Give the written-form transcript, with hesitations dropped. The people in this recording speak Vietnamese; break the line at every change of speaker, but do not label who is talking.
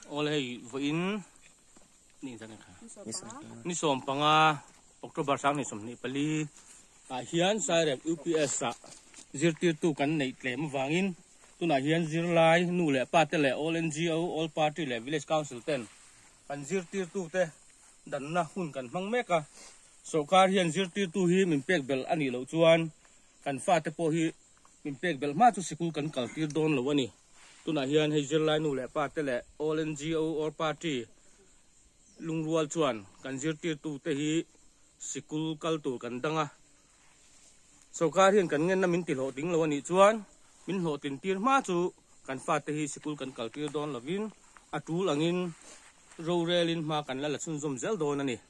all hey voin ni zan kha ni som panga October sang ni som ni pali a hian sai UPS sa zirtir tu kan nei tlem wangin tuna hian zirlai nu le pa te le all NGO all party le village council ten kan zirtir tu te dan na hun kan mang meka sokar hian zirtir tu hi min pek bel ani lo chuan kan fa te po hi min pek bel ma chu sikul kan kaltir don lo ani tuna hian hei zirlai nu le pa te le all NGO all party lungrual chuan kan zirtir tu te hi sikul kaltur kan danga sokar hian kan ngen na min ti lo ding lo ani chuan min lo tin tir ma chu kan fa te hi sikul kan kaltir don lovin atul angin ro relin ma kan la chun zom zel don ani